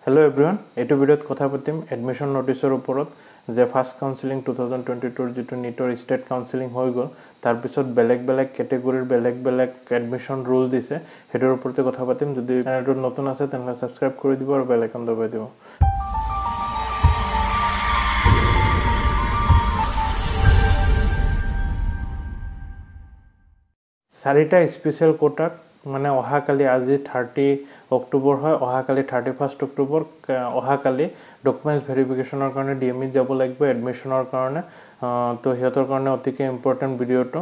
Hello everyone, এইটো ভিডিঅ'ত কথা পাতিম এডমিশন নোটিছৰ ওপৰত যে ফাৰ্ষ্ট কাউন্সেলিং 2022 যেটো নিটৰ ষ্টেট কাউন্সেলিং হৈ গ'ল তাৰ পিছত বেলেগ ক্যাটাগৰীৰ বেলেগ এডমিশন ৰুল দিছে হেটোৰ ওপৰতে কথা পাতিম যদি চেনেলটো নতুন আছে তেনহলে সাবস্ক্ৰাইব কৰি দিব আৰু বেল আইকন দবাই দিব চাৰিটা স্পেশাল কোটাক মানে অহাকালি আজি 30 অক্টোবৰ হয় অহাকালি 31 অক্টোবৰ অহাকালি ডকুমেন্টস ভেৰিফিকেশনৰ কাৰণে ডিএমই যাব লাগিব এডমিশনৰ কাৰণে তো হিয়তৰ কাৰণে অতিকে ইম্পৰ্টেন্ট ভিডিওটো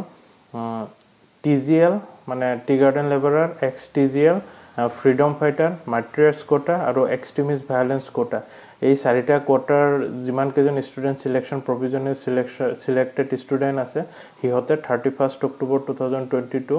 টিজিএল মানে tea garden labourer ex TGL freedom fighter martyrs quota আৰু এক্সট্ৰিমিষ্ট ভায়োলেন্স কোটা এই চাৰিটা কোটাৰ যিমান কেজন student selection provisional selected student আছে হিয়তে 31 অক্টোবৰ 2022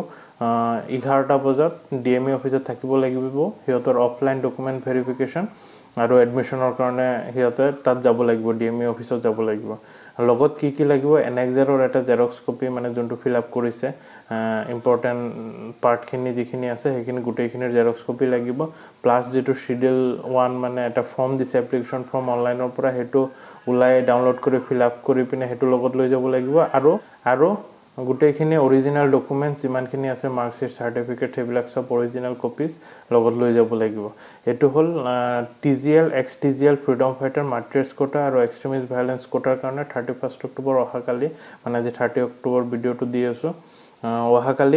11টা বজাত ডিএমই অফিসত থাকিব লাগিব হিয়তৰ অফলাইন ডকুমেন্ট ভেৰিফিকেশন আৰু এডমিশনৰ কাৰণে হিয়তে তাত যাব লাগিব ডিএমই অফিসত যাব লাগিব লগত কি লাগিব এনএক্সআৰৰ এটা জেৰক্স কপি মানে যোনটো ফিল আপ কৰিছে ইম্পৰ্টেন্ট পাৰ্টখিনি যিখিনি আছে সেইখিনি গুটেইখিনিৰ জেৰক্স কপি লাগিব প্লাস যেটো শিডিউল 1 মানে এটা ফৰ্ম দিছে এপ্লিকেশন ফৰ্ম অনলাইনৰ পৰা হেটো উলাই ডাউনলোড কৰি ফিল আপ কৰি পিনে হেটো লগত লৈ যাব লাগিব আৰু গুটেইখিনি অৰিজিনাল ডকুমেন্টস যিমানখিনি আছে মাৰ্কশিট সাৰ্টিফিকেট হেবিলাক সব অৰিজিনাল কপিজ লগত লৈ যাব লাগিব এটো হল TGL ex TGL freedom fighter martyrs quota আৰু এক্সট্ৰিমিষ্ট ভায়োলেন্স কোটাৰ কাৰণে 31 অক্টোবৰ অহাকালি মানে যে 30 অক্টোবৰ ভিডিওটো দি আছো অহাকালি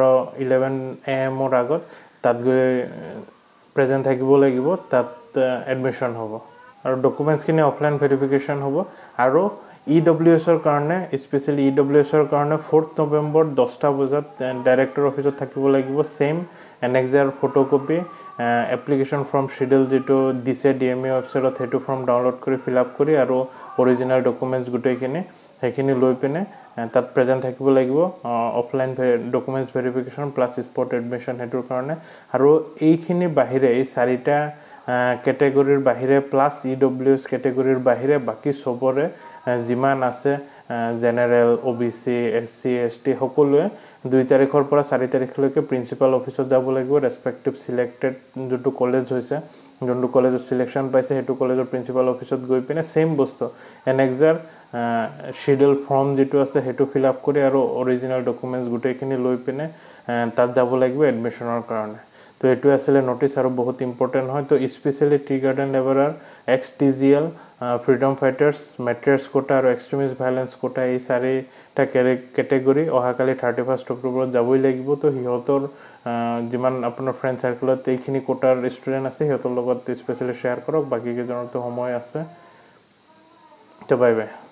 11 AM ৰ আগত তাত গৈ প্ৰেজেন্ট থাকিব লাগিব তাত এডমিশন হ'ব আৰু ডকুমেন্টস খিনি অফলাইন ভেৰিফিকেশন হ'ব আৰু EWS ৰ কাৰণে স্পেশালি EWS ৰ কাৰণে 4th নৱেম্বৰ 10টা বজাত ডাইৰেক্টৰ অফিসত থাকিব লাগিব same N X R photocopy application form schedule যেটো দিছে ডিএমই ওয়েবসাইটত হেটো ফৰ্ম ডাউনলোড কৰি ফিল আপ কৰি আৰু অৰিজিনাল ডকুমেন্টস গুটেইখিনি হেখিনি লৈ পিনে তাত প্ৰেজেন্ট থাকিব লাগিব offline documents verification plus spot admission হেটোৰ কাৰণে আৰু এইখিনি বাহিৰে এই চাৰিটা ক্যাটাগৰীৰ বাহিৰে প্লাস EWS ক্যাটাগৰীৰ বাহিৰে বাকি সবৰে জিমান আছে জেনাৰেল ওবিসি এসসি এসটি সকলোৱে 2 তাৰিখৰ পৰা 4 তাৰিখলৈকে প্ৰিন্সিপাল অফিসত যাব লাগিব ৰেসপেক্টিভ সিলেক্টেড যেটো কলেজ হৈছে যোনটো কলেজৰ সিলেকশন পাইছে হেটো কলেজৰ প্ৰিন্সিপাল অফিসত গৈ পিনে সেম বস্তু এনএক্সআৰ শিডিউল ফৰ্ম যেটো আছে হেটো ফিল আপ কৰি আৰু অৰিজিনাল ডকুমেন্টস গুটেইখিনি লৈ পিনে তাত যাব লাগিব এডমিশনৰ কাৰণে তো এটো আসলে নোটিস আৰু বহুত ইম্পৰ্টেন্ট হয় তো specially tea garden labourer ex TGL freedom fighters martyrs quota আৰু এক্সট্ৰিমিষ্ট ভায়োলেন্স কোটা এই চাৰিটা ক্যাটাগৰী অহাকালি 31 অক্টোবৰত যাবই লাগিব তো হিয়তৰ যিমান আপোনাৰ ফ্ৰেন্ড সাৰ্কেলত এইখিনি কোটাৰ ষ্টুডেন্ট আছে হিয়তৰ লগত স্পেশালি শেয়াৰ কৰক বাকি কেজনৰটো সময় আছে তো বাই বাই